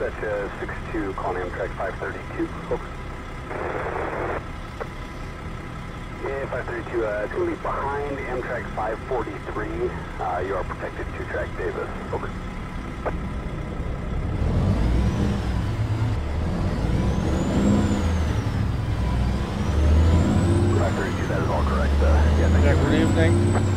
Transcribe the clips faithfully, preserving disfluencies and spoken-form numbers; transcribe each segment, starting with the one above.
Dispatch uh, six two, calling Amtrak five thirty-two. Over. Yeah, five thirty-two, uh, it's going to be behind Amtrak five forty-three. Uh, you are protected two track Davis. Over. five thirty-two, that is all correct. Uh, yeah, thank Yeah, you. good evening.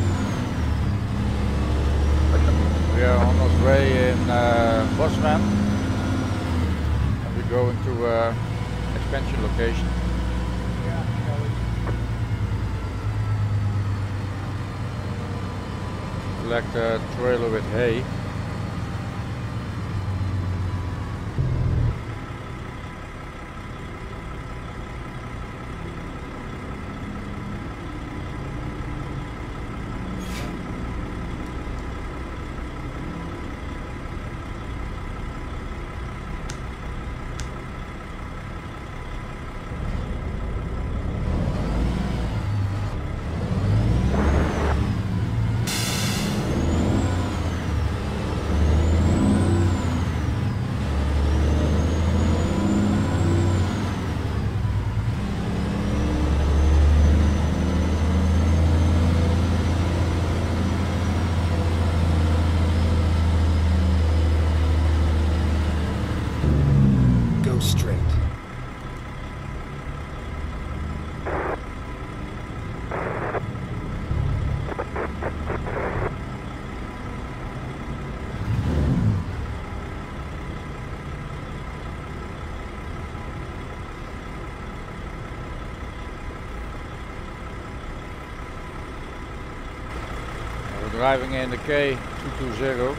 We are on our way in uh, Bosman. And we're going to uh, expansion location. Collect a trailer with hay. Driving in the K two two zero.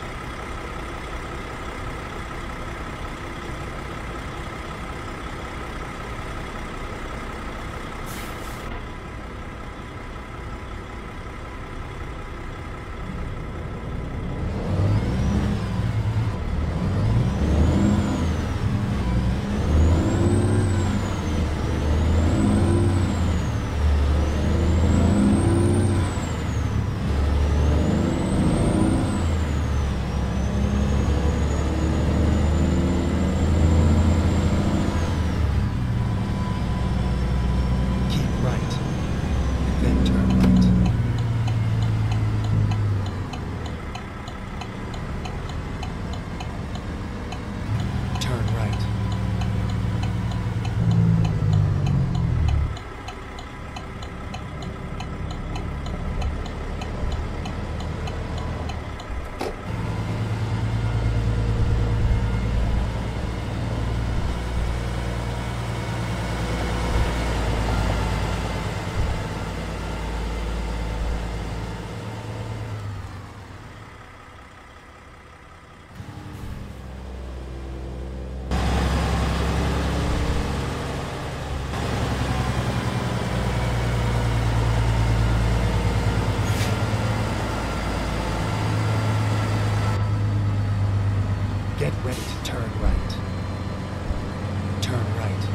Get ready to turn right. Turn right.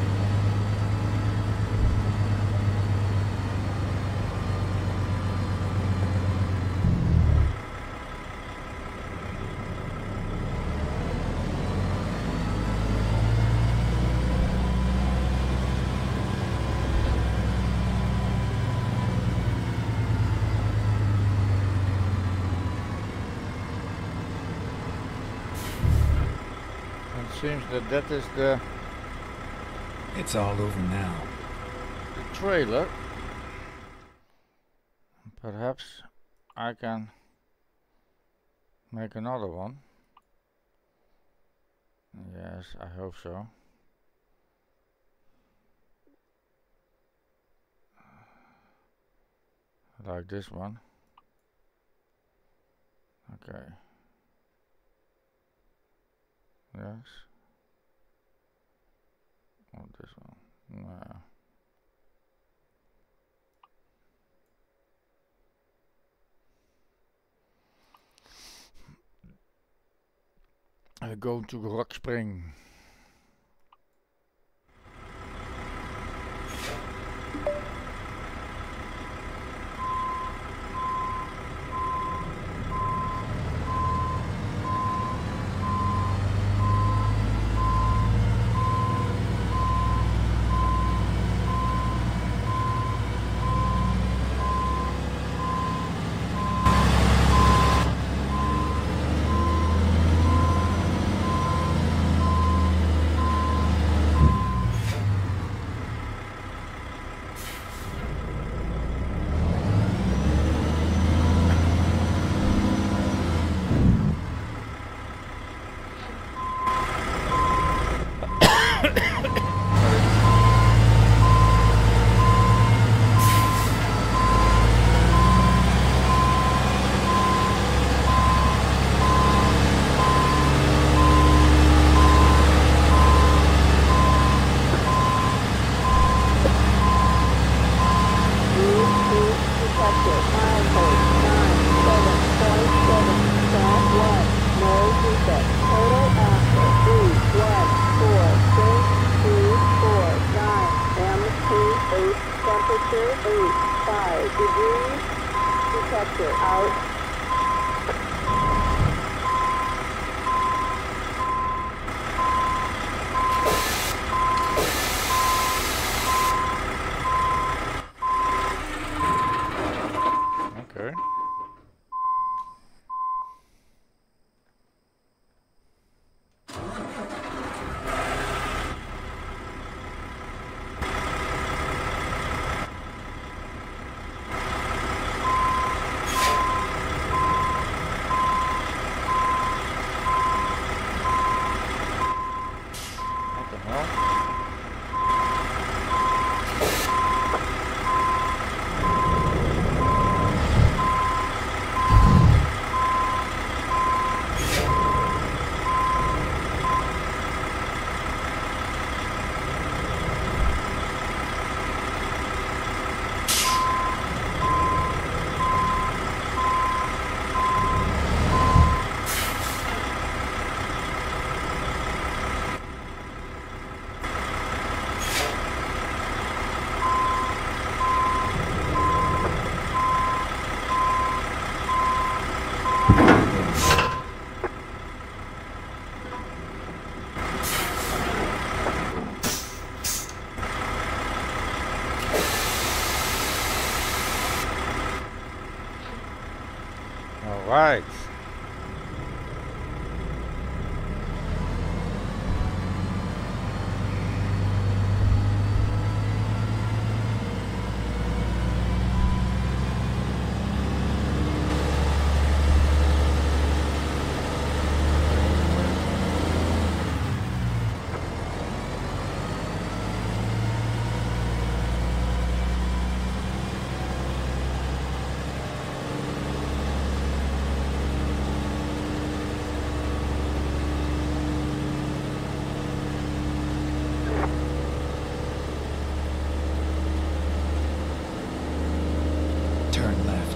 Seems that that is the It's all over now. the trailer. Perhaps I can make another one. Yes, I hope so. Like this one. Okay. Yes. Or this one. No. I go to Rock Spring. Right. Turn left.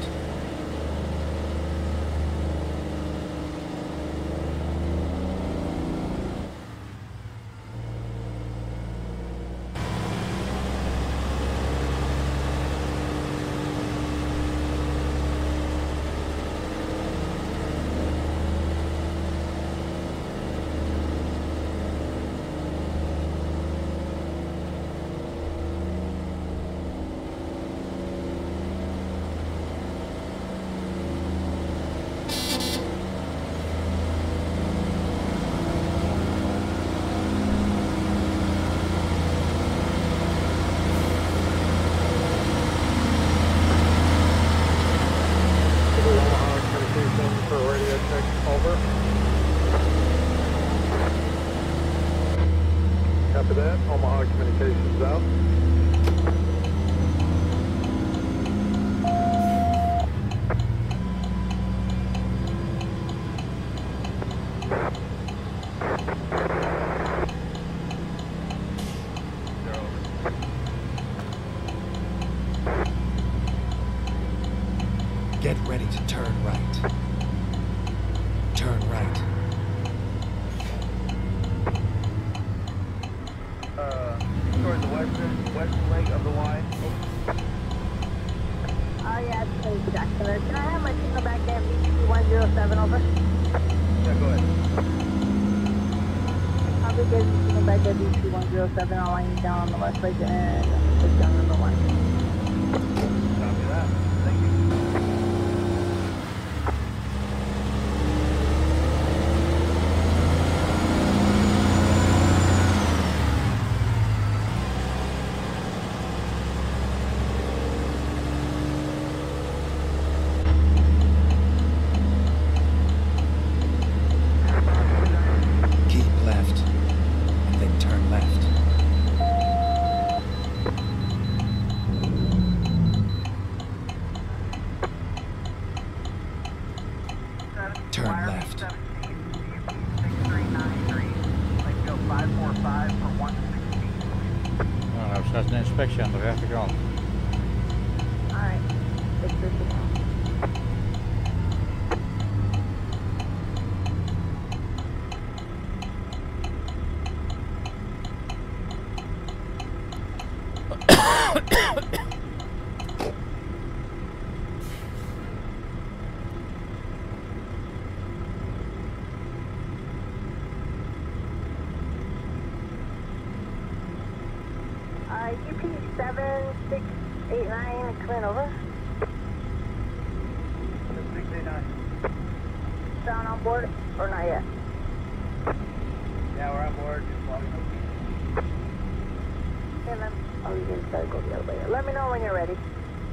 After that, Omaha Communications out. Get ready to turn right. Turn right. Uh, toward the western, western leg of the Y. Oh yeah, it's pretty spectacular. Can I have my signal back there, B T one zero seven, over? Yeah, go ahead. I'll be getting signal back there, B T one zero seven. I'll line you down on the west leg and push down number one. Copy that. Thank you. Keep left. And then turn left. Turn left. six three nine three. Lakeville five four five for one sixteen. Nou, nou staat een inspectie aan de rechterkant. Alright. Fix this signal. Uh, U P seven six eight nine, come in, over. six eight nine. Sound on board, or not yet? Yeah, we're on board. Just logging up. Okay, then. Oh, you just gotta go the other way. Let me know when you're ready.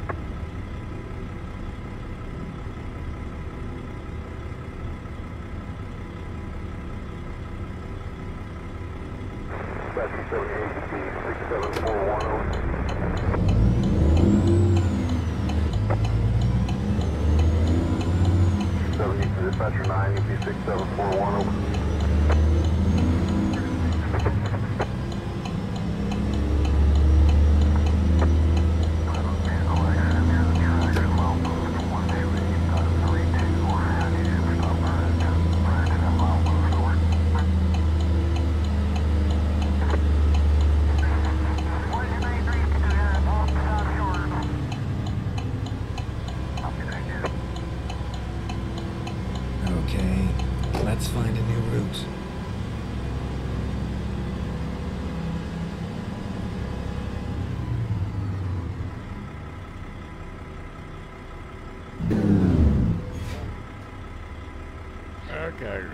Dispatcher seventy-eight, six seven four one oh. seventy to Dispatcher nine, U P six seven four one oh.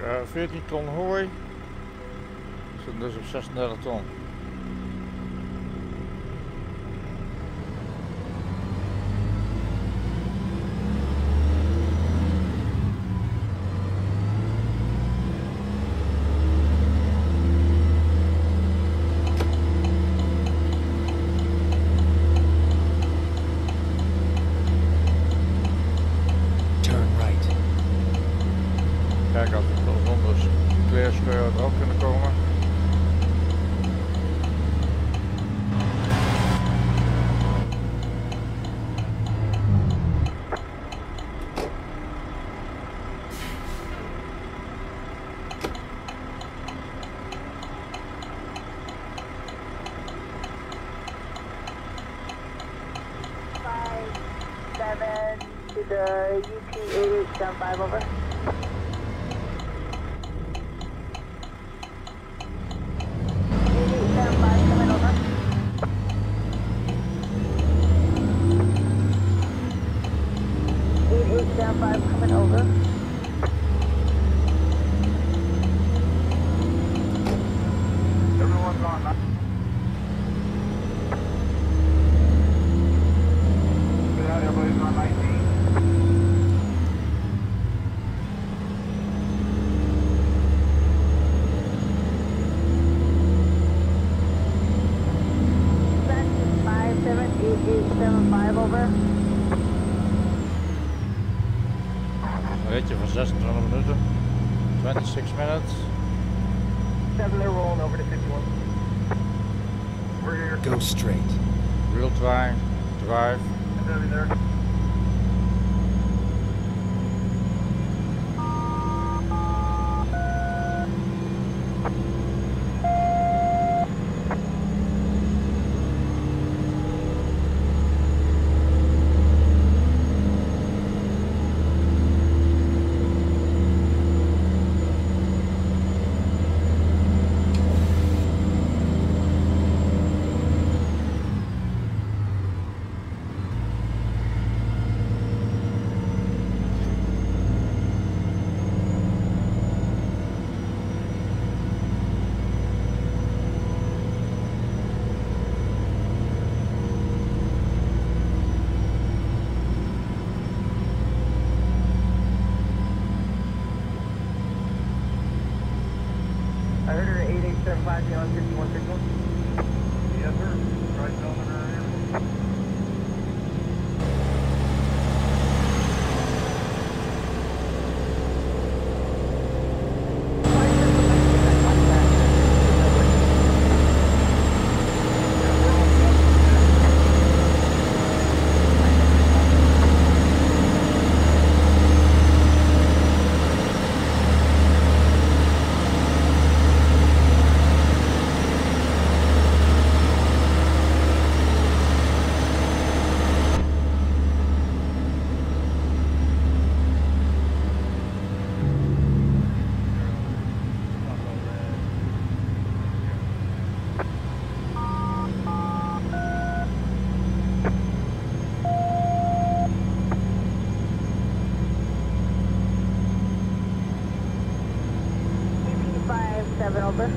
Uh, veertien ton hooi. We zitten dus op zesendertig ton. Kijk, als we zonder kleerscheur erop kunnen komen. five seven to the U P eight eight seven five over. eight eight seven five coming over. eight eight seven five coming over. Everyone's on. Yeah, everybody's on nineteen. five seven eight eight seven five over. Een ritje van zesentwintig minuten. twenty-six minutes. Seven, they're rolling over to fifty-one. We're here. Go straight. Real time, drive. Seven there. I heard her eight eight seven five beyond fifty-one fifty-one. Yes, sir. Right down in her ear. five seven over.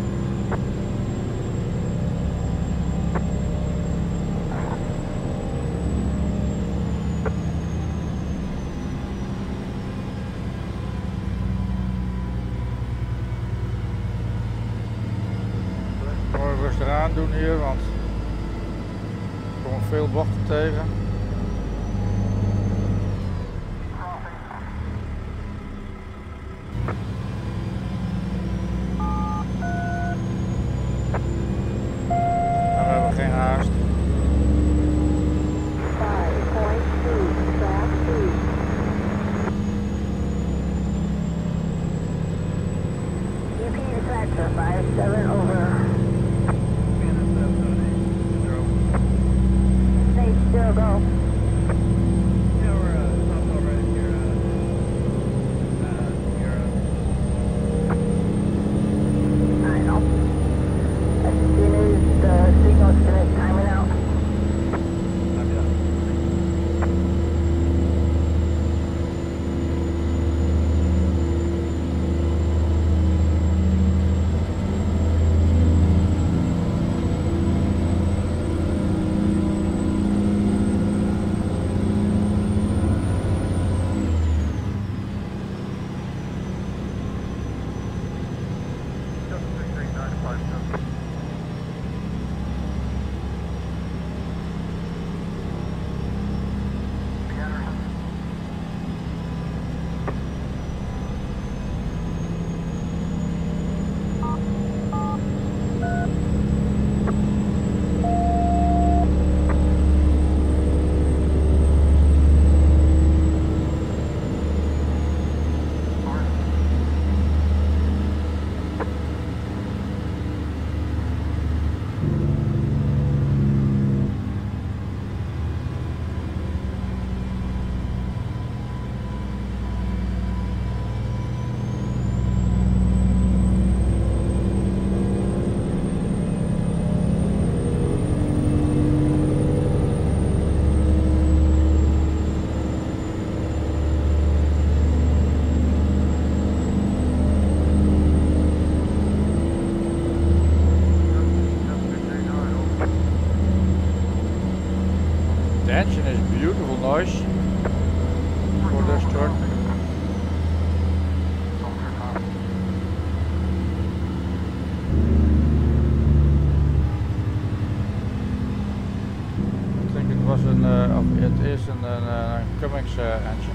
Mooi rustig aan doen hier, want er komen veel bochten tegen. Maar we hebben geen haast. five point two, track two. U P dispatcher five seven over. Snake zero go. Yeah, we're uh, stopped already here. Uh, uh, here. Uh, I know. As soon as the signal's finished timing out. I'm done. The engine is beautiful noise for this turn. I think it was an, uh, of- it is an uh, Cummins uh, engine.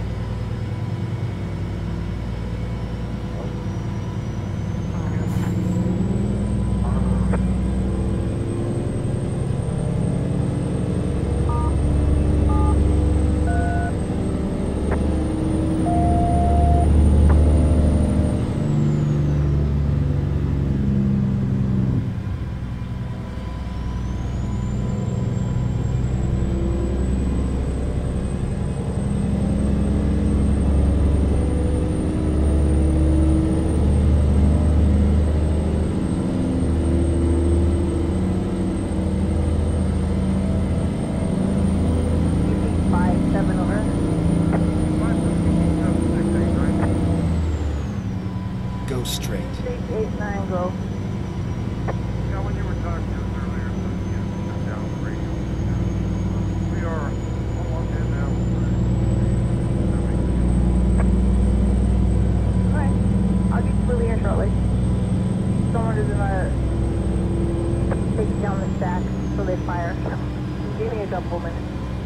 five seven over. Go straight. six eight nine go. Yeah, when you were talking to us earlier, so you shut down the radio. We are almost in now. Alright. I'll get you moving here shortly. Someone is gonna take down the stack so they fire. Give me a couple minutes.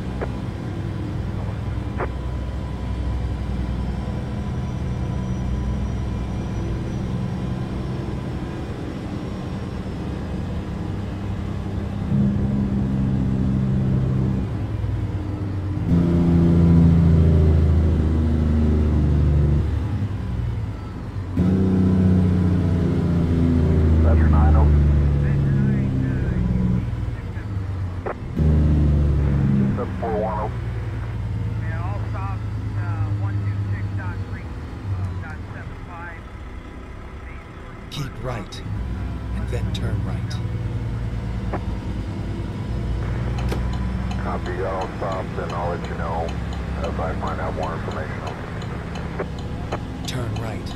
That's nine oh. seven four one oh. Yeah, all stops, uh, one two six dot three, uh, dot seven five. Keep right, and then turn right. Copy, all stops, and I'll let you know if I find out more information. Turn right.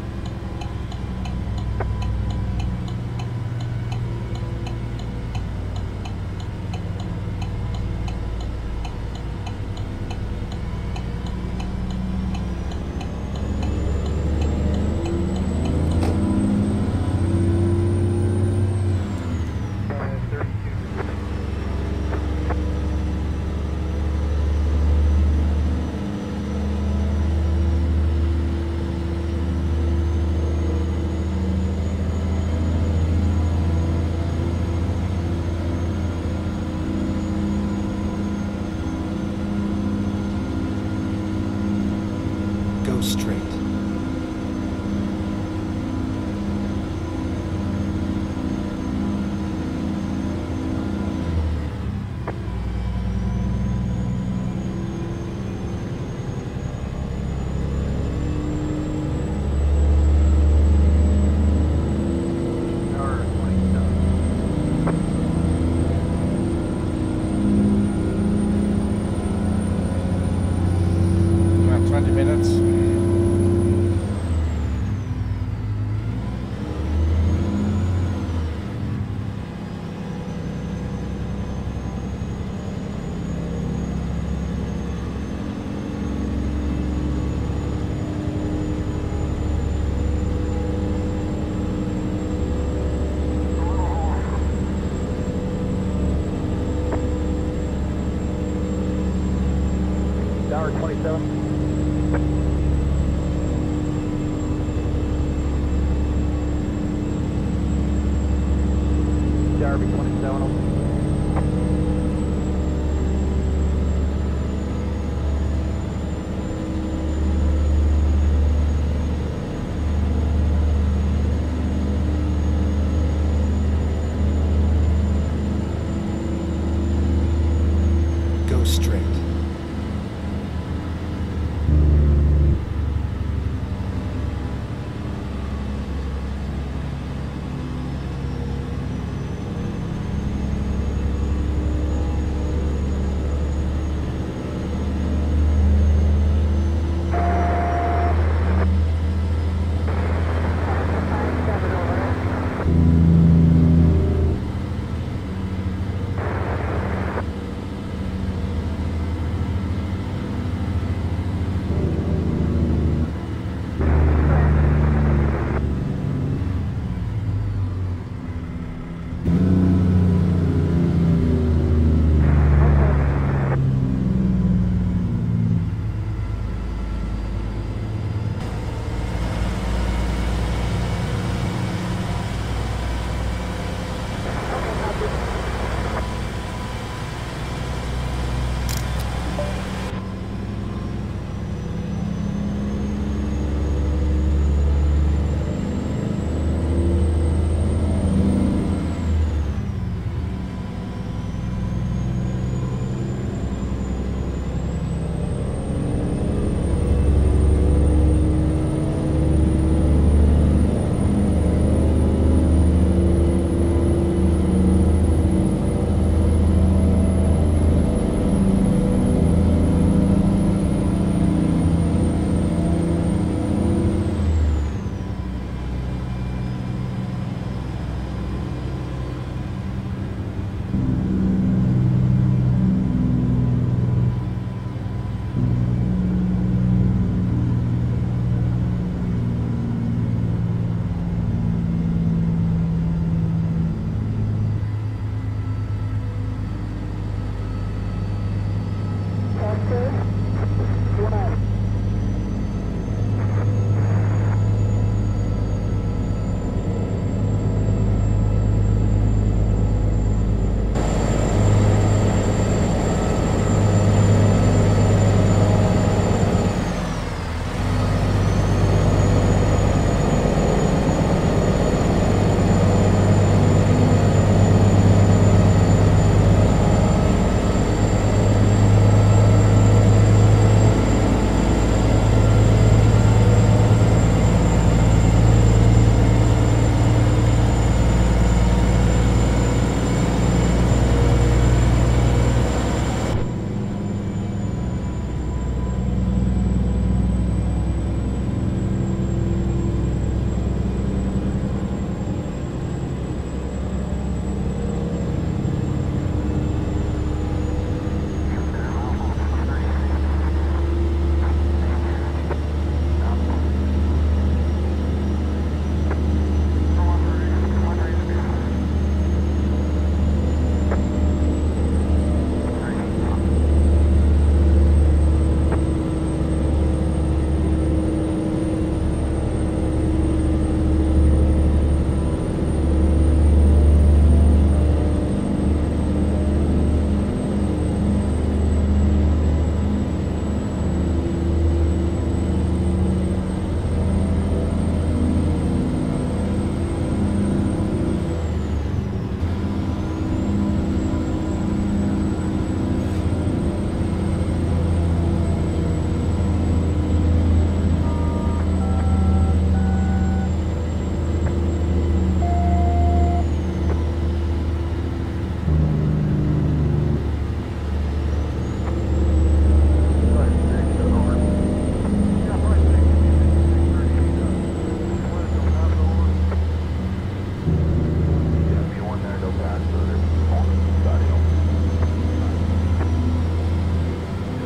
Go straight. About twenty minutes. Tower twenty-seven. Darby twenty-seven. Go straight. five seven over.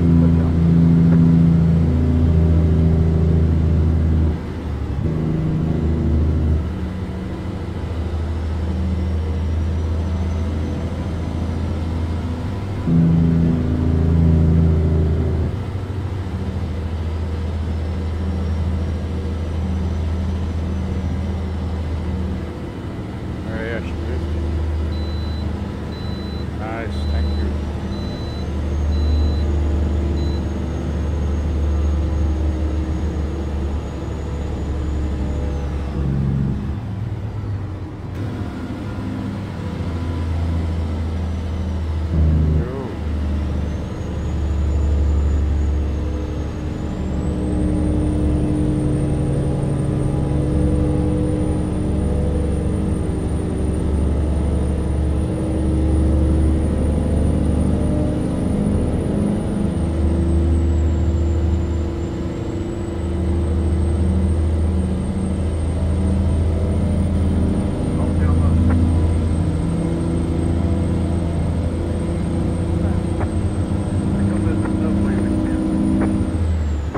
Nee, alsjeblieft. Nice, thank you. Yo. Oh, down low. I come this is no way we can.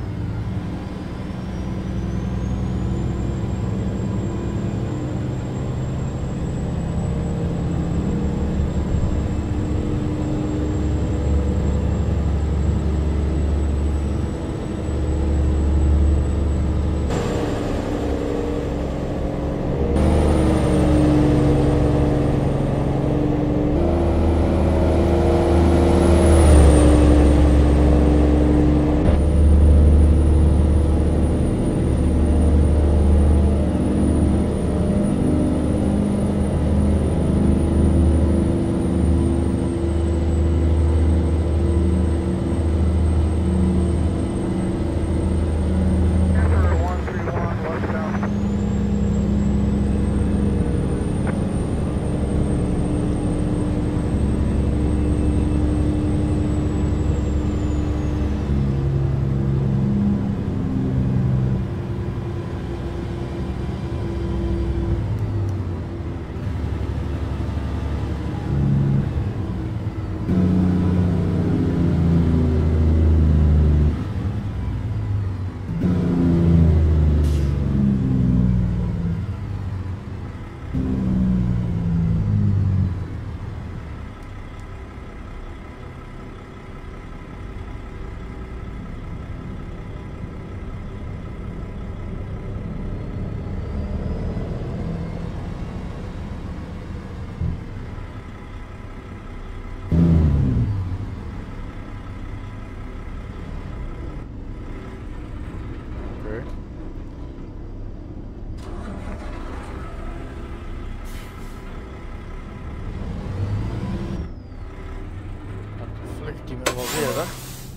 Enter one three one westbound. Okay. Wat flikt hij me wel weer, hè?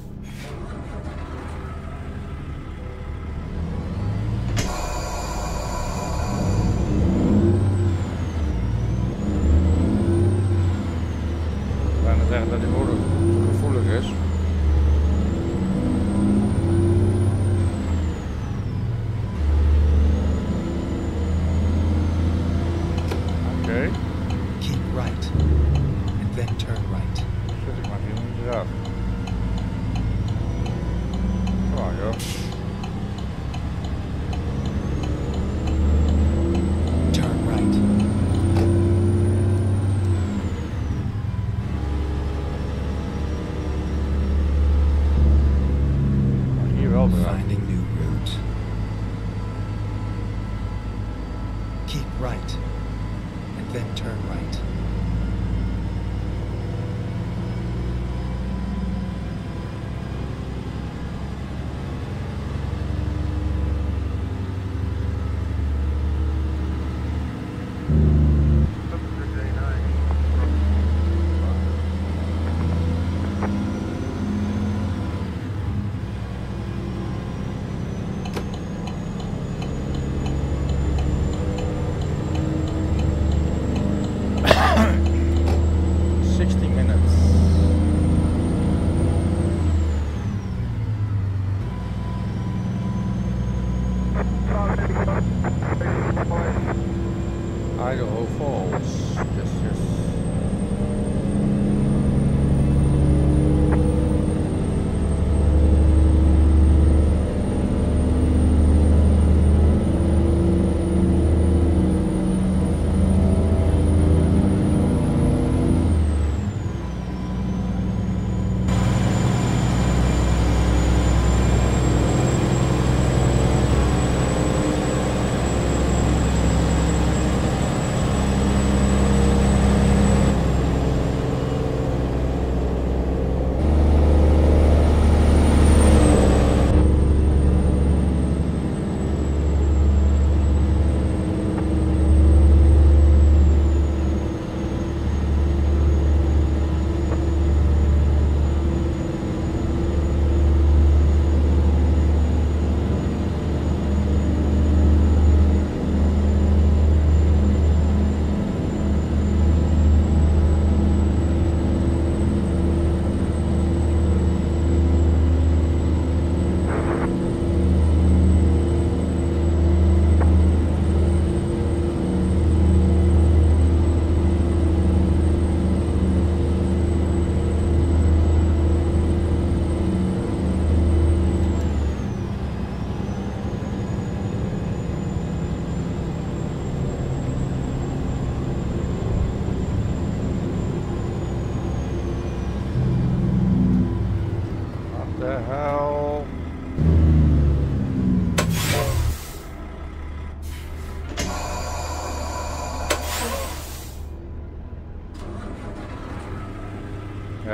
Ik wou net zeggen dat die motor gevoelig is. Oké, Keep right. And then turn right. zit ik maar hier niet eraf. Kom maar, joh. Turn right. Maar hier wel eraf. Finding new route. Keep right. And then turn right. Subject A nine.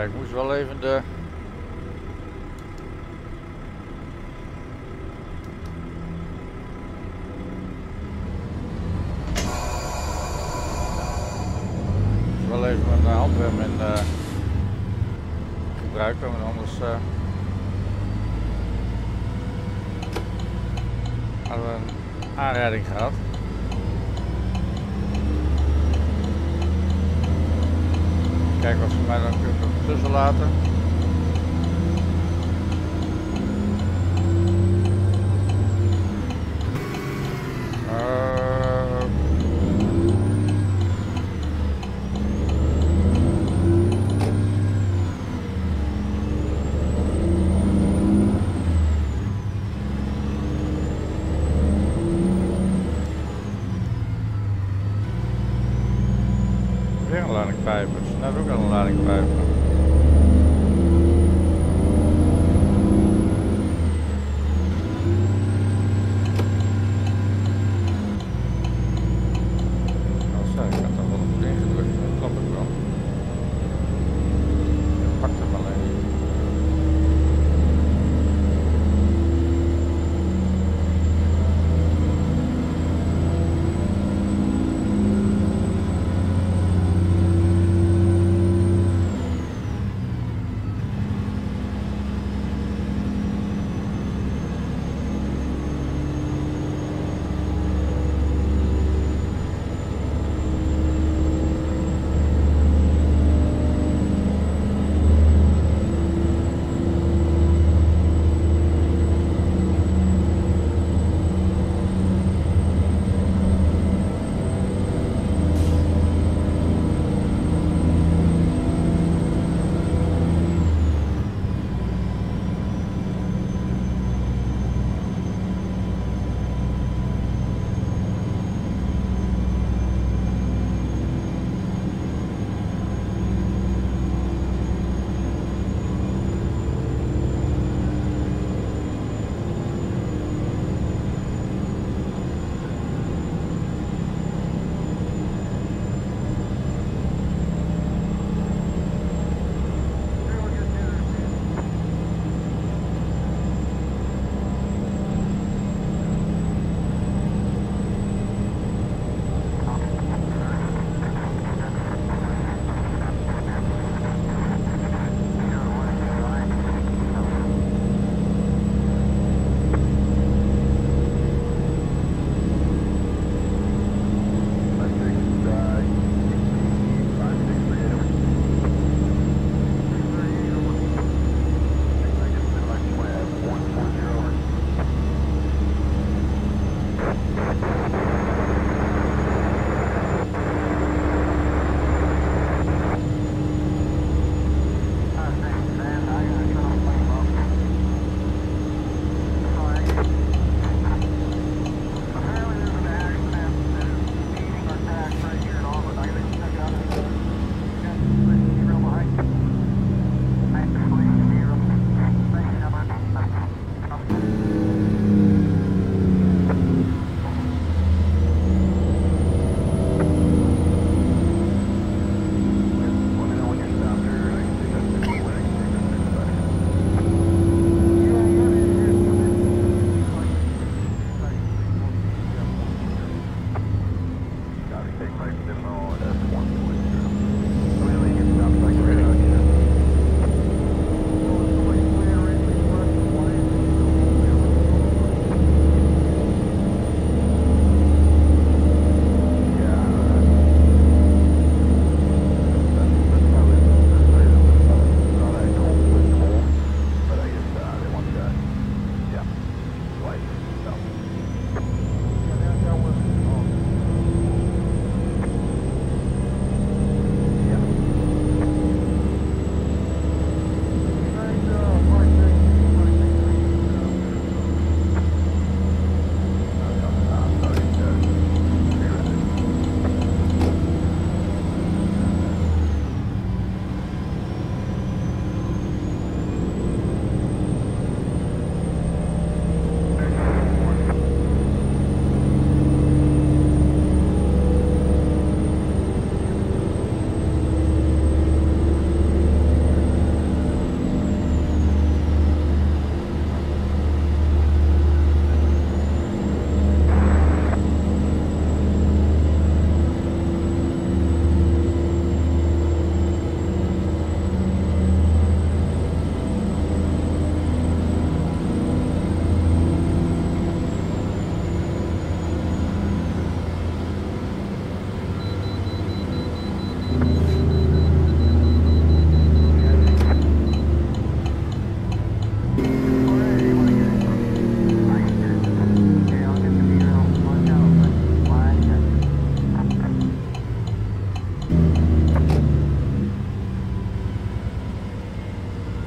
ik moest wel even de... wel even mijn handrem in uh, gebruiken, want anders uh, hadden we een aanrijding gehad. Kijken of ze mij dan kunnen tussen laten. Weer een lading pijpers, net ook al een lading pijpen.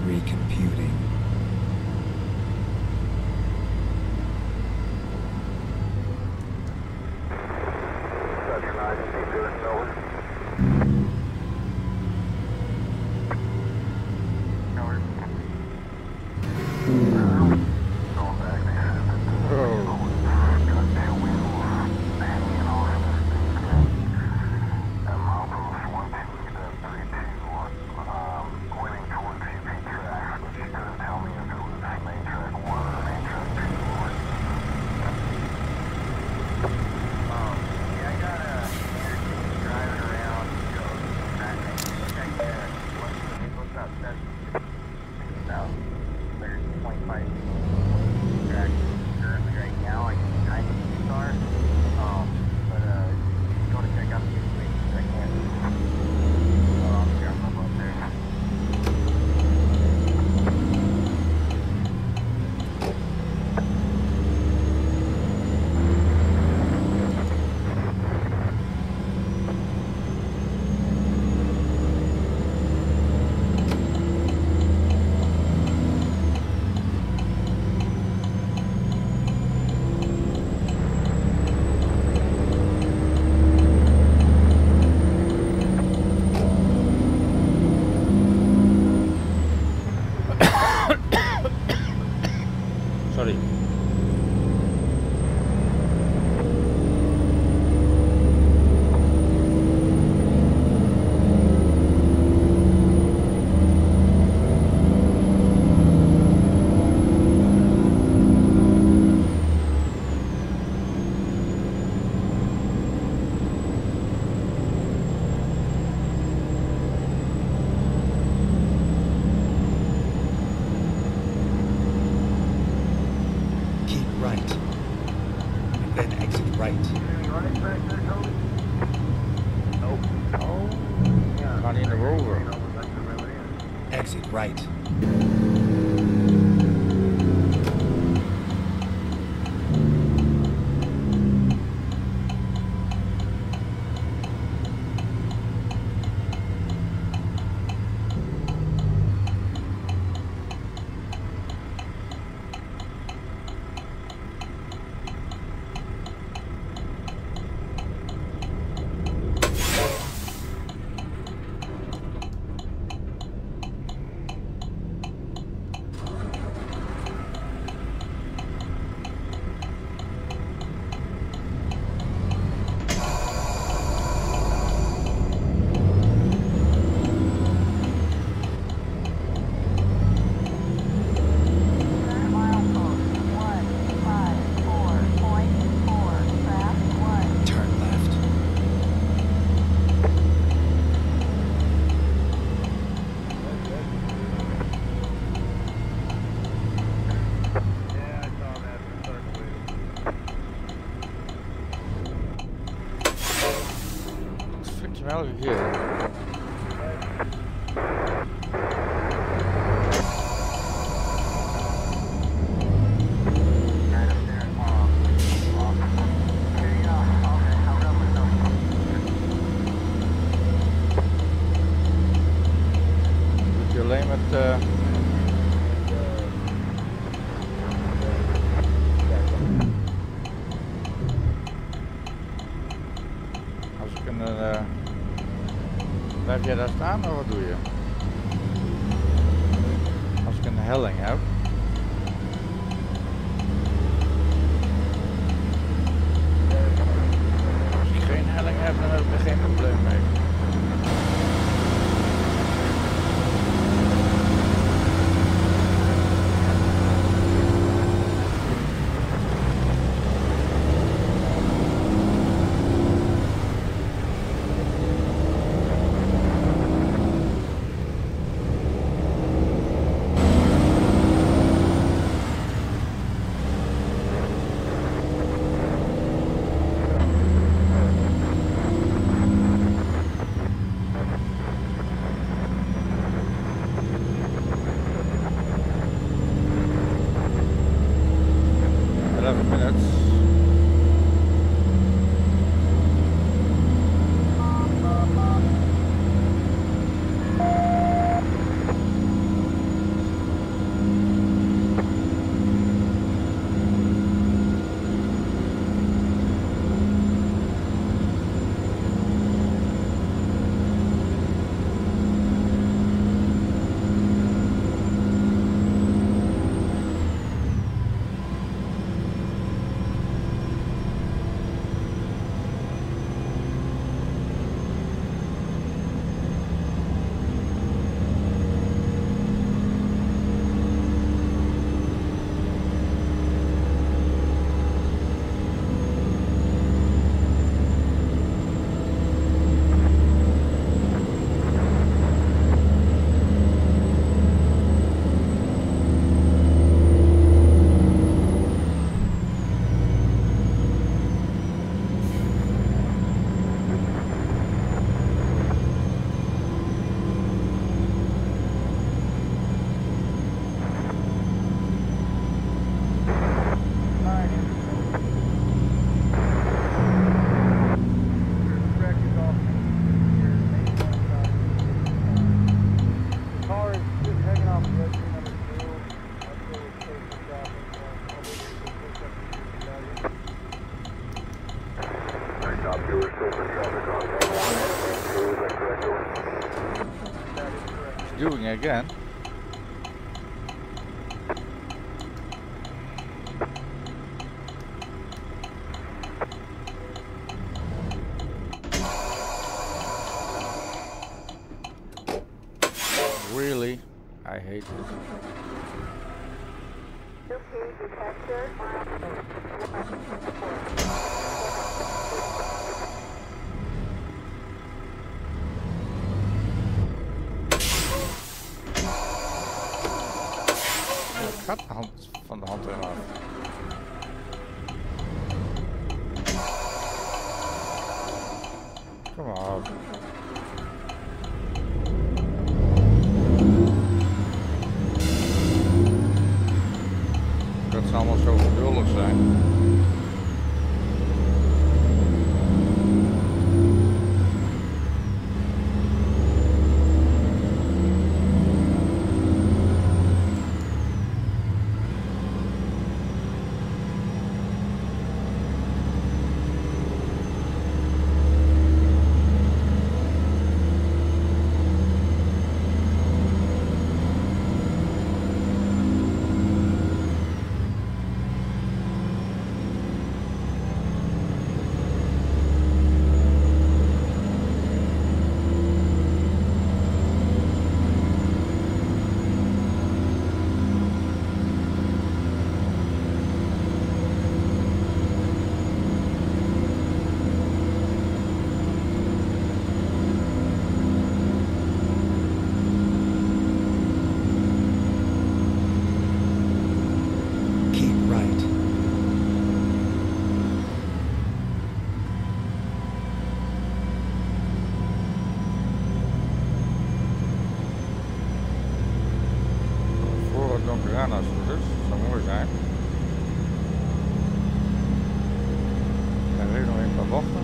Battery computing. Dutch nine, keep doing over. Over. Going back, they said that Oh, got tail wheels hanging off of this thing. At milepost one two step three two, um, pointing towards U P tracks, but she couldn't tell me if it was main track one or main track two. Um, yeah, I got a energy driving around, so that makes me look like that. What's the what's up? That's about there's twenty-five track currently right now. I can kind of see the car. Um, but uh, if you want to check out the situations, I can. Uh, I'll grab them up there. sorry. Keep right. And then exit right. Right back there, Toby? Nope. Oh, yeah. Not in the rover. You know, that's the remedy. Exit right. Turn left. Yeah, I saw that. It's starting to wave. Wat flikt je wel hier? Right up there. Um, off. Here you go. Okay, I'll run with them. Doet je alleen met... eh, als ik een... eh, blijf jij daar staan of wat doe je? Als ik een helling heb. Als ik geen helling heb, dan heb ik er geen probleem mee. Copy, we're still for traffic on M one and two, is that correct? Over? It's doing it again. Really? I hate this. Okay, detector. Gaat de hand van de hand erin af. Kom op. Dat ze allemaal zo geduldig zijn. Keep right. Voor het donker aan als het goed is. Dat zou mooi zijn. En weer nog een paar bochten.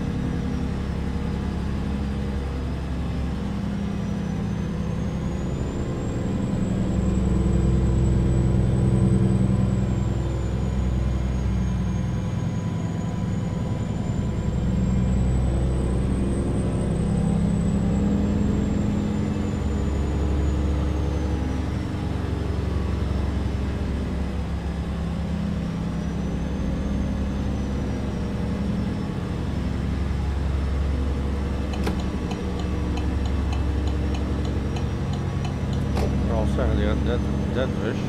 I'll say that that that fish.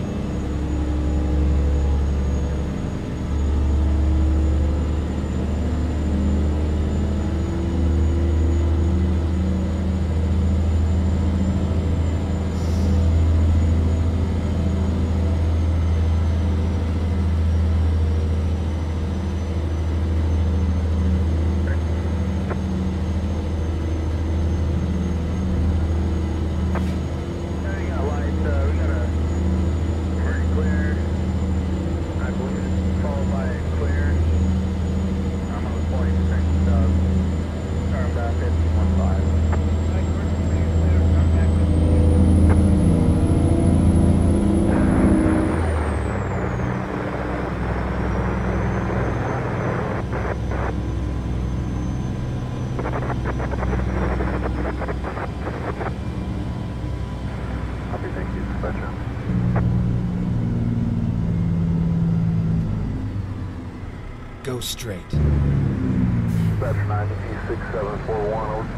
Go straight. Dispatch nine P six seven four one, over.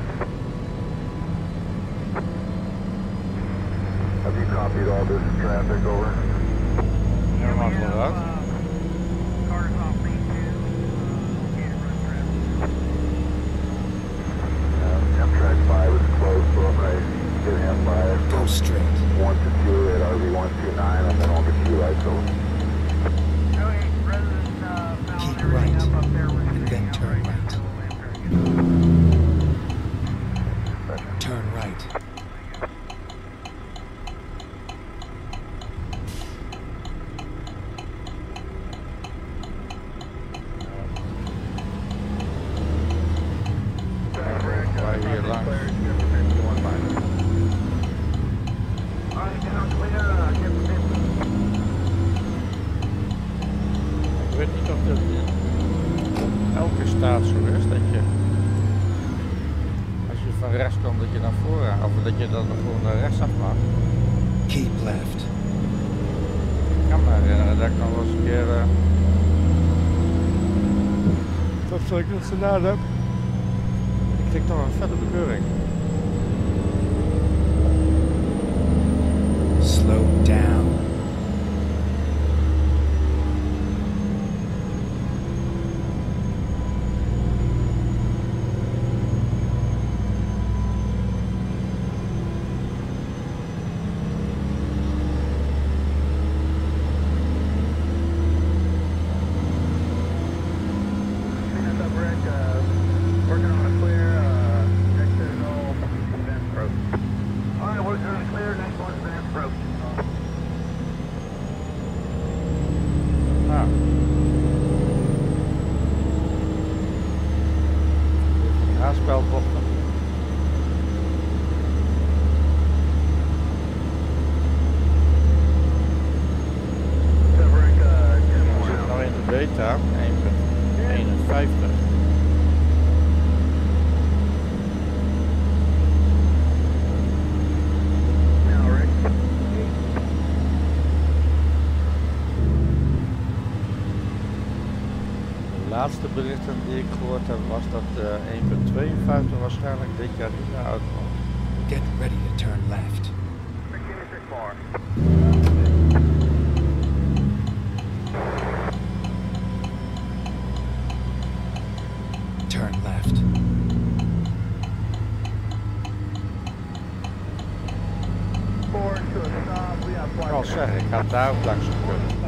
Have you copied all this traffic, over? Helemaal vooruit. Cars off main two, located run traffic. Uh, Amtrak five is closed, so I'm going to get him by Go straight. one to two at R V one two nine, and then on the Q lights, over. Okay, residents, uh, found Keep everything right, up up there. We're and then shooting out turn right right. now. Turn right. Wij hier langs. Alright, Ik weet niet of dit in elke staat zo is, dat je als je van rechts komt dat je naar voren, of dat je dan gewoon naar rechts af mag. Keep left. Ik kan me herinneren dat ik nog wel eens een keer uh, dat zal ik nog gedaan heb. Ik kreeg toch een vette bekeuring. Slow down. De laatste berichten die ik gehoord heb was dat uh, één punt tweeënvijftig waarschijnlijk dit jaar niet meer uitkomt. Get ready to turn left. Turn left. Ik kan zeggen, ik ga daar ook langs kunnen.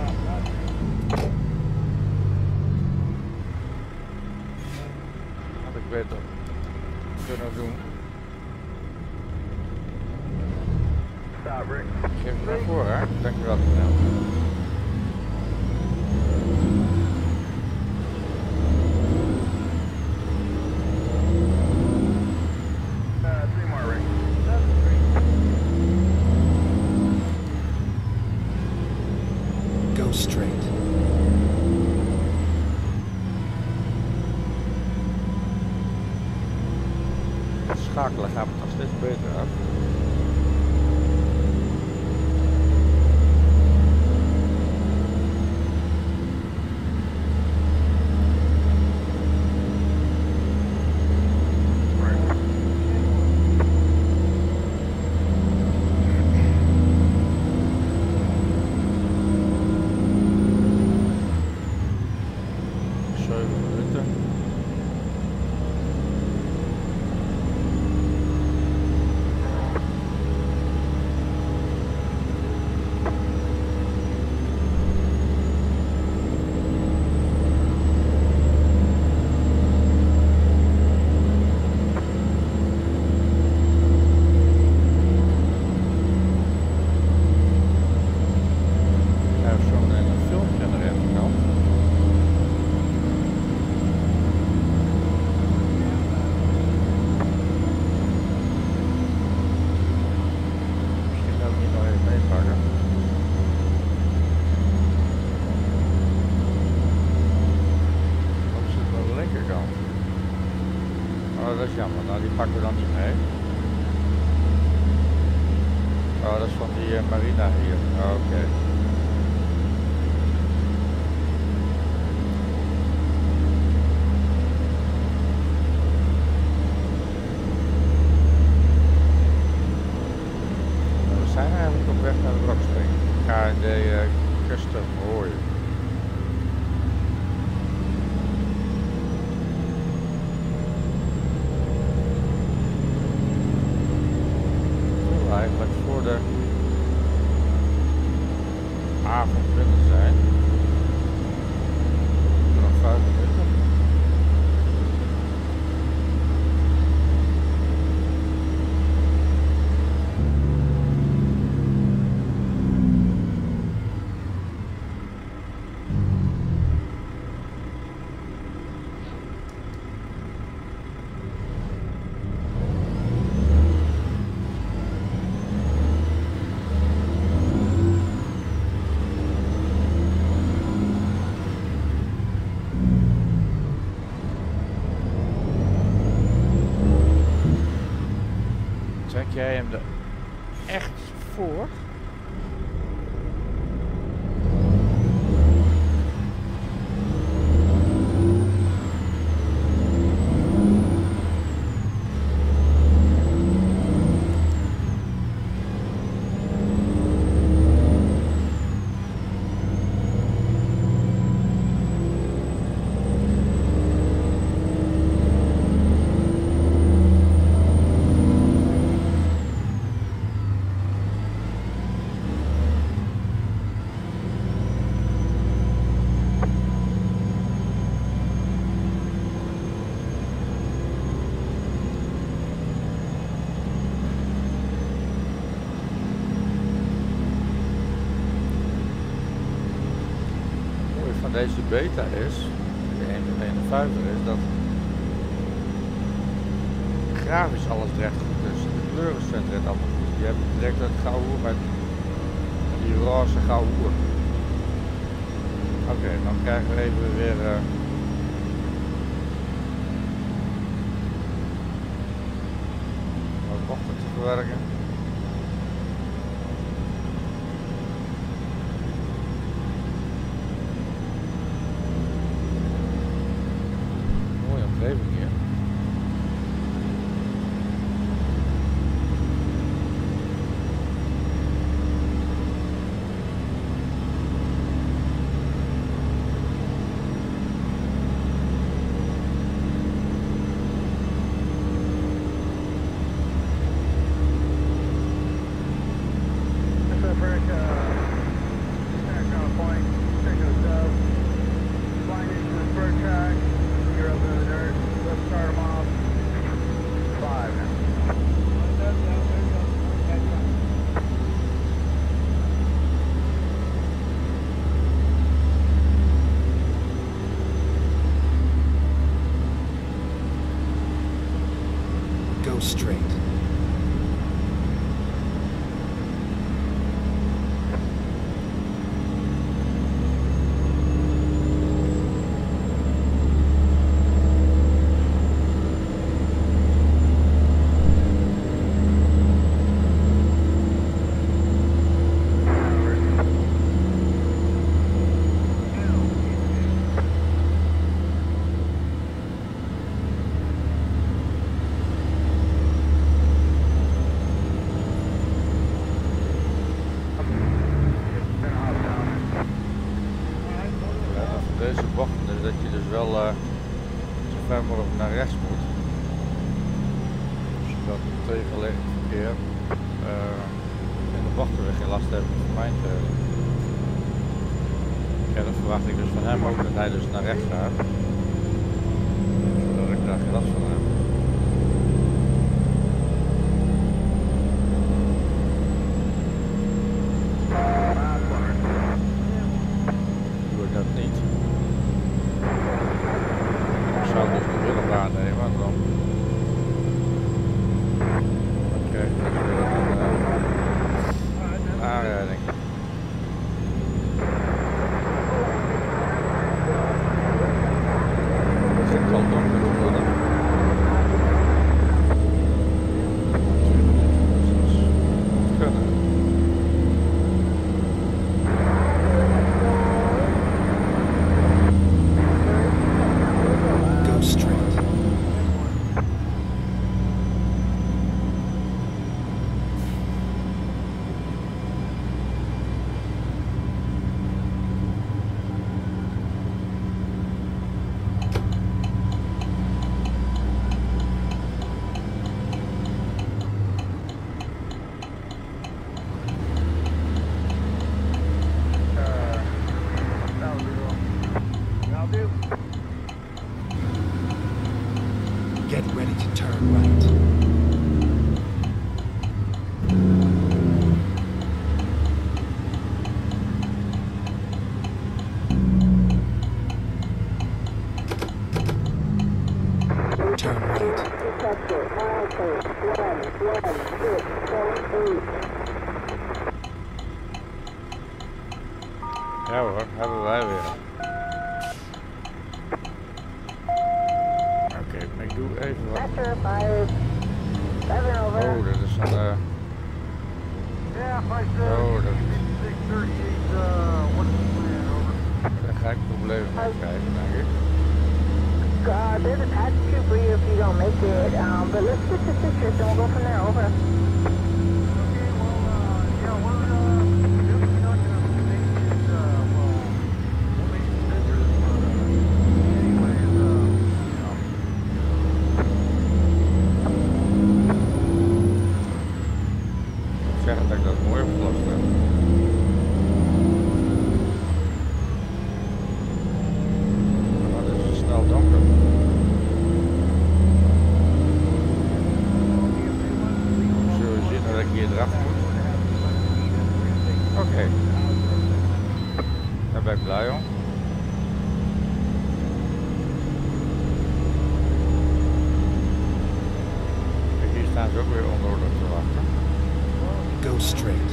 Had ik beter kunnen doen. Geef me naar voren, hè? Dankjewel. Go straight. Schakelen gaat het nog steeds beter af. jij hem er echt voor? Deze beta is, de eenenvijftig is, dat grafisch alles direct goed is. De kleuren zijn direct allemaal goed. Je hebt direct dat gouden met die roze gouden hoer. Oké, okay, dan krijgen we even weer uh, wat bochten te verwerken. Hier. Straight. Hij dus naar rechts gaat, zodat ik daar geen last van heb. Doe ik dat niet. Ik zou dus de willen waarnemen, want dan krijg ik dus weer een uh, aanrijding. Get ready to turn right. Turn right. Ja hoor, hebben wij weer. Oké, okay, ik doe even wat. Seven over. Oh, dat is een... Uh, Yeah, five oh, seven, dat, six thirty-eight, uh, what's the plan, over? daar ga ik problemen mee krijgen, denk ik. Uh, there's a patch queue for you if you don't make it, um, but let's get the citrus and we'll go from there. Over. Okay, well, uh, yeah, we're, uh, definitely not gonna make it, uh, well, we'll make it citrus, but, uh, anyways, uh, you know. Ik zeg dat ik dat mooi opgelost heb. Maar het is snel donker. Zullen we zien dat ik hier eraf moet? Oké. Okay. Daar ben ik blij om. Kijk, hier staan ze ook weer onnodig te wachten. Go straight.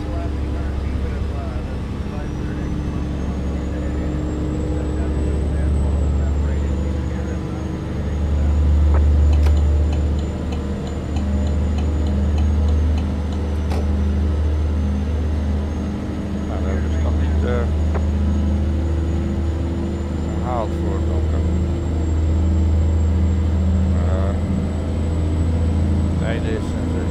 Nou, dat is nog niet uh, gehaald voor het donker. Uh, nee, dit is een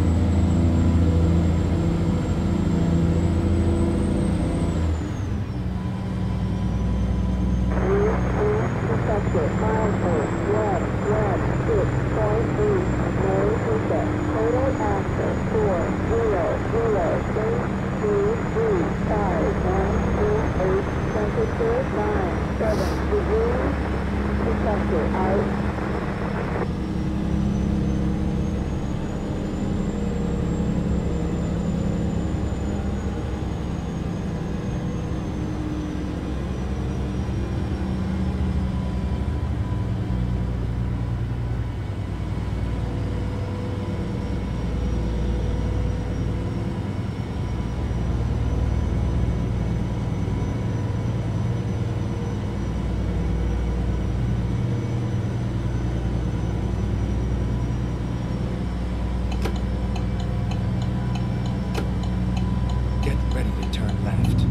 Get ready to turn left.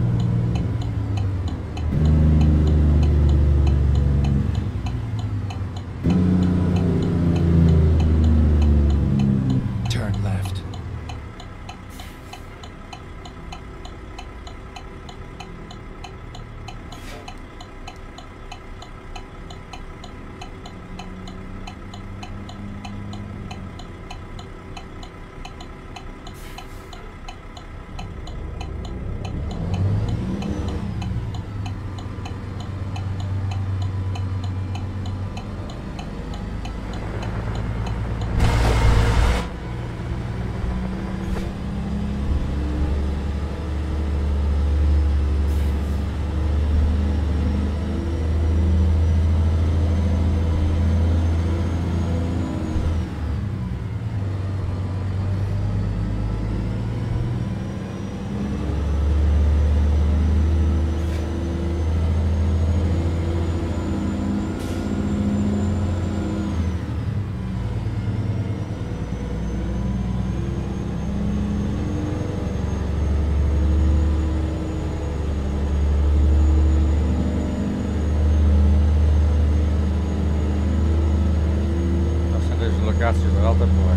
Turn left. locatie is er altijd mooi.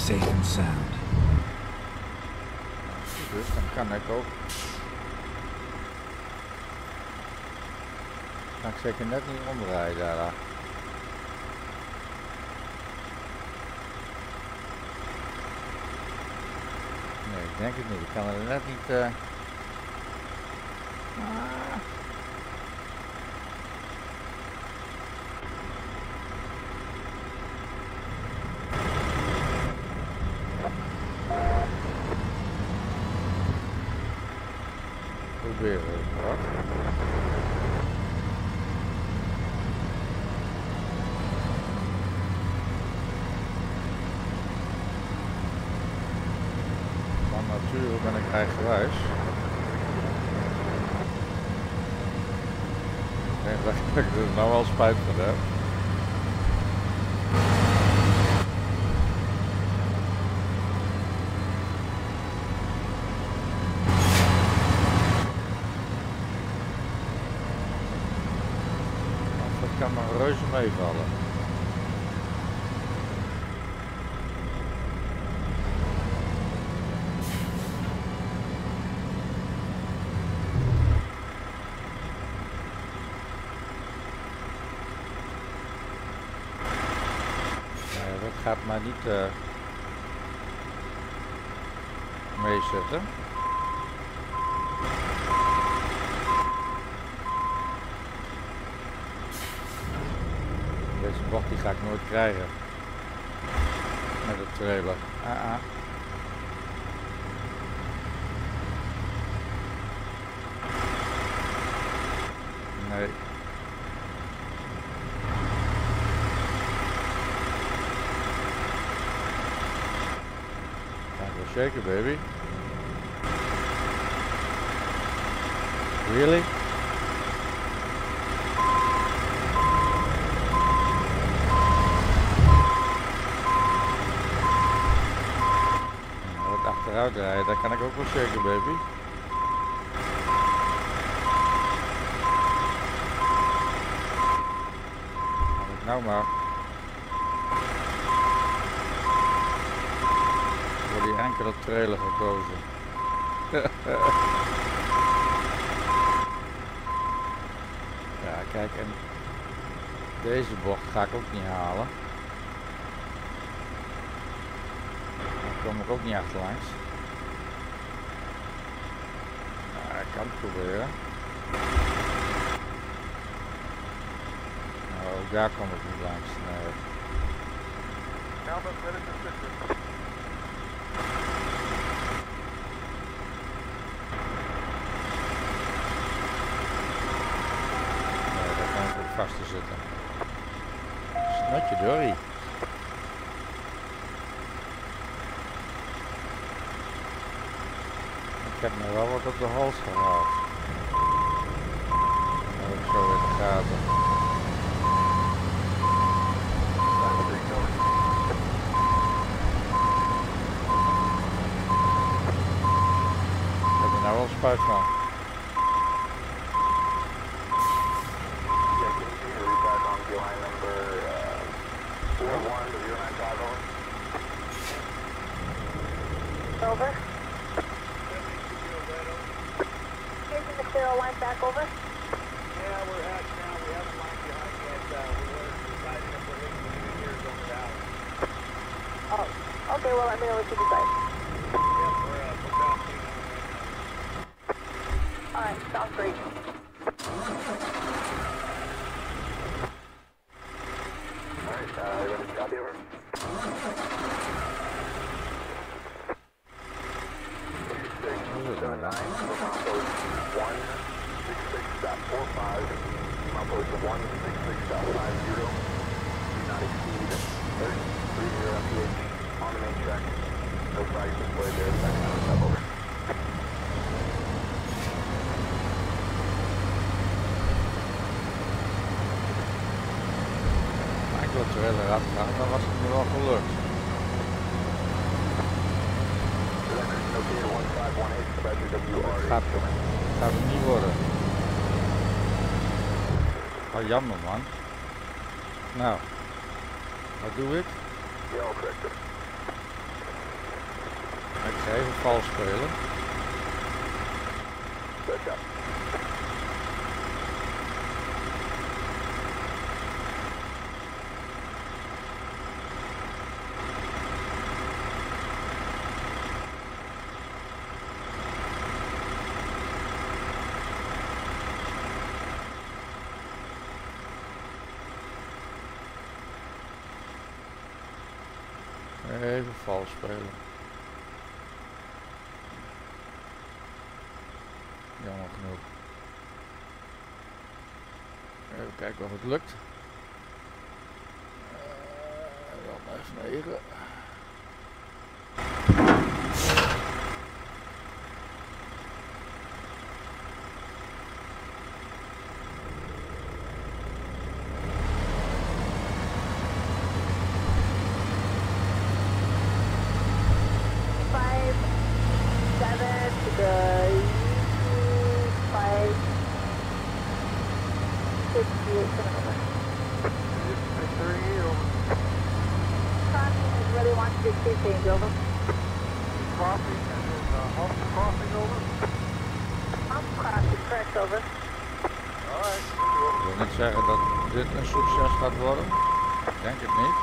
safe and sound. Dus dan kan ik ook. Kan ik zeker net niet omdraaien daar. Nee, ik denk het niet. Ik kan er net niet. Uh... Ah. Proberen we wat. Van nature ben ik eigenwijs. Ik denk dat ik er nou wel spijt van heb. Dat kan maar reuze meevallen. Nee, dat gaat maar niet uh, meezitten. Deze bocht die ga ik nooit krijgen met de trailer. Ah, ah. Nee. Kijk wel shaken, baby. Really? Achteruit rijden, daar kan ik ook wel shaken, baby. Nou maar. Voor die enkele trailer gekozen. Ja, kijk, en deze bocht ga ik ook niet halen. Daar kom ik ook niet achterlangs. Ja, ik kan het proberen. Nou, ook daar kom ik niet langs. Nee. Nee, daar kan ik ook vast te zitten. Snotje dorie. Ik heb me wel wat op de hals gehaald. Dat heb ik zo in de gaten. Ik heb er nou wel spijt van. Over. Chasing the clear line back over. Yeah, we're at now. We haven't lined behind yet. Uh, we were deciding if we're leaving the new year's over the house. Oh, okay, well, let me know what you decide. Yep, we're uh, we're bouncing on right now. Alright, sounds great. Alright, uh, you ready to copy over? seven nine, Vermont one six six dot four five, Vermont one six six dot five zero, do not exceed thirty, three zero M P H on the main track, no flags displayed there, second out, step over. Ik wil trailer afgaan, dan was het me wel gelukt. Het gaat, gaat het niet worden. Oh, jammer man. Nou, wat doe ik? Ik ga even vals spelen. Even vals spelen. Jammer genoeg. Even kijken of het lukt. Uh, dan F negen. Ik wil niet zeggen dat dit een succes gaat worden. Ik denk het niet.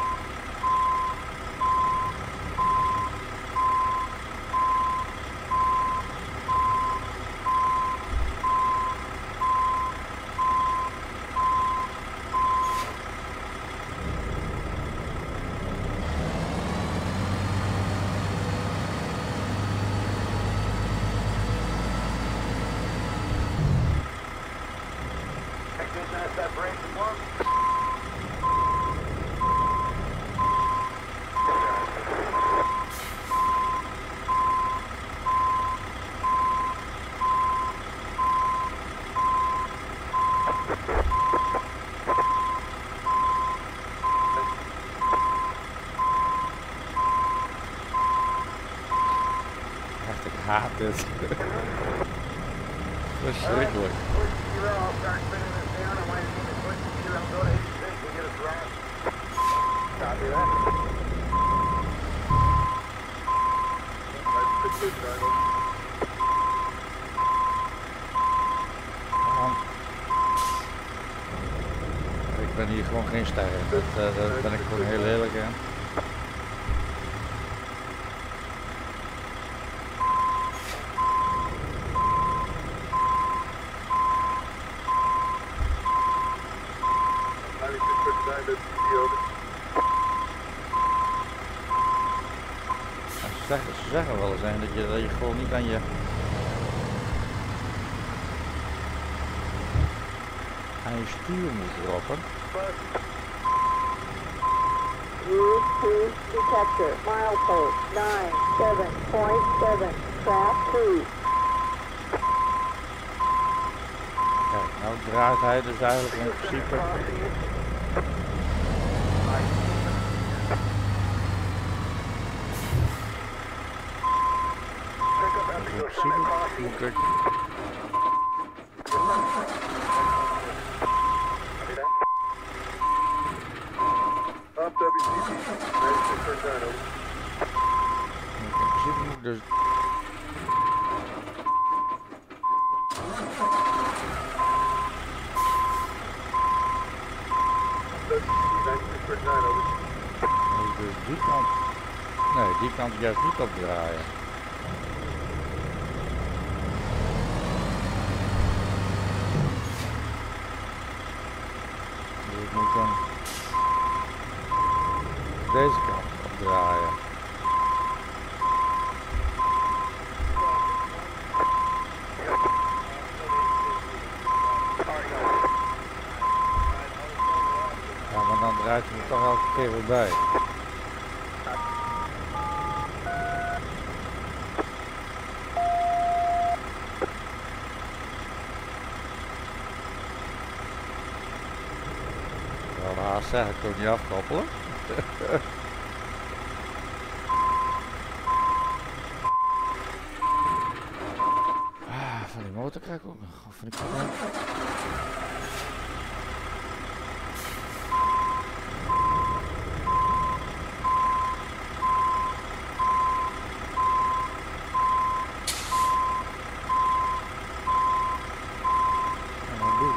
Haat dit. Verschrikkelijk. Ik ben hier gewoon geen ster in. Dat, uh, dat ben ik gewoon heel eerlijk in. Ze zeggen, ze zeggen wel eens dat je, dat je gewoon niet aan je aan je stuur moet droppen. Route two detector, milepost nine seven point seven, trap two. Kijk, nou draait hij dus eigenlijk in principe. In principe moet ik. In principe moet ik dus. Dus die kant. Nee, die kant juist niet opdraaien. Dus ik moet dan deze kant opdraaien. Ja, maar dan draait hij me toch elke keer weer bij. Nou, zeg ik ook niet afkoppelen. Ah, van die motor krijg ik ook nog. Of van die kant.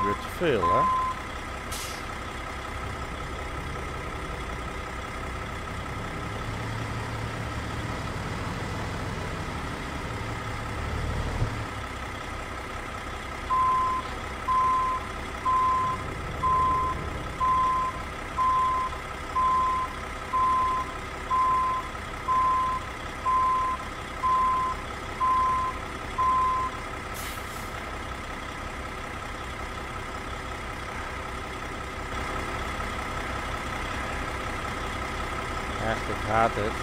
weer te veel, hè? Echt, ik haat het.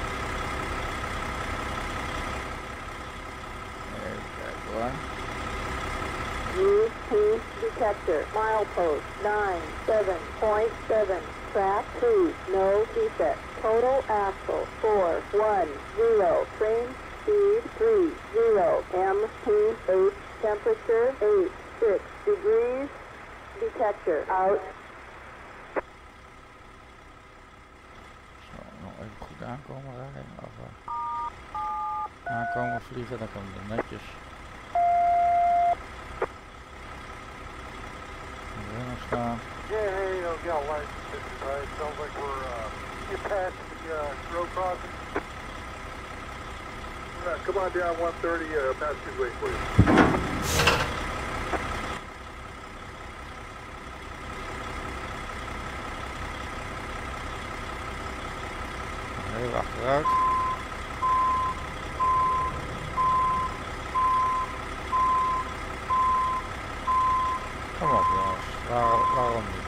Even kijken hoor. Use to detector. Milepost nine seven point seven. Track two. No defect. Total axle four one zero. Train speed three zero. M P H. Temperature eight six degrees. Detector out. Zo, nog even goed aankomen rijden. Of uh, aankomen vliegen, dan komt het netjes. Weer nog staan. Yeah, hey, uh, yeah, like, this is, uh, it sounds like we're, uh, get past the, uh, road crossing. Uh, come on down one thirty, uh, past Midway, please. Heel achteruit. Kom op jongens, Waar, waarom niet?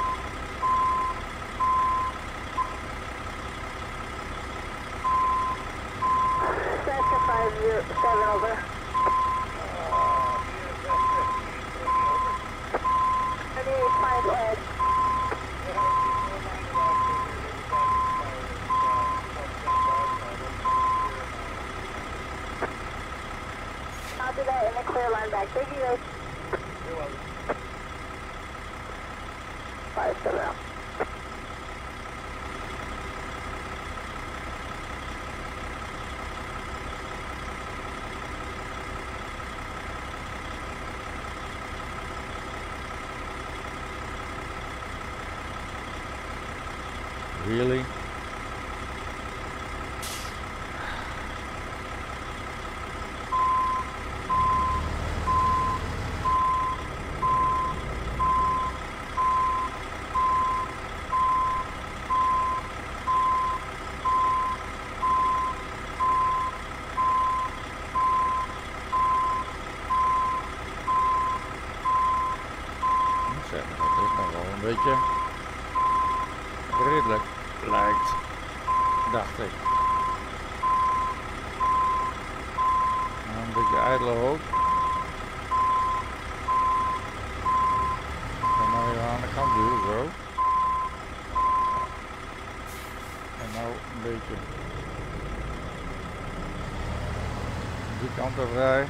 Section five zero seven over. thirty-eight five ahead. Copy that and then clear line back. Thank you guys. Five seven out. Really? Zeg, dat is nog wel een beetje redelijk lijkt, dacht ik. Nou, een beetje ijdele hoop. Dan nou even aan de kant duwen, zo. En nou een beetje die kant op rij.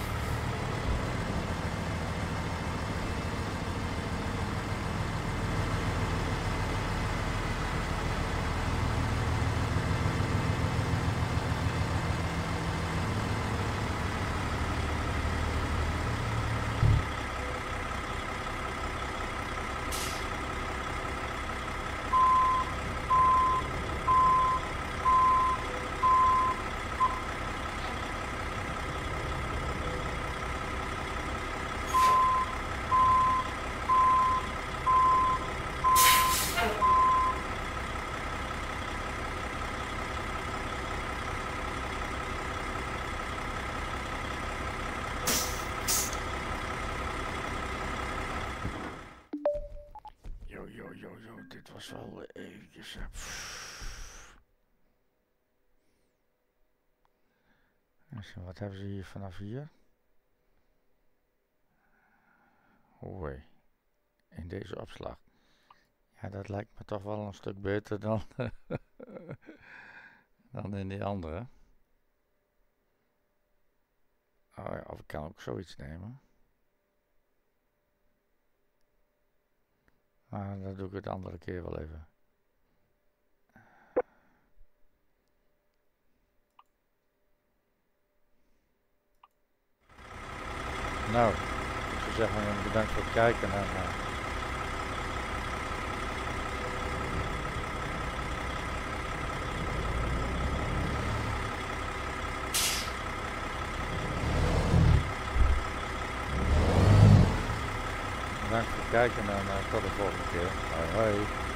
Yo, yo, yo, yo, dit was wel eventjes. Uh, Misschien, wat hebben ze hier vanaf hier? Hoi, in deze opslag. Ja, dat lijkt me toch wel een stuk beter dan, dan in die andere. Oh ja, of ik kan ook zoiets nemen. Maar dat doe ik het de andere keer wel even. Nou, ik zou zeggen bedankt voor het kijken en uh, bedankt voor het kijken en uh, tot de volgende keer. Hoi hoi.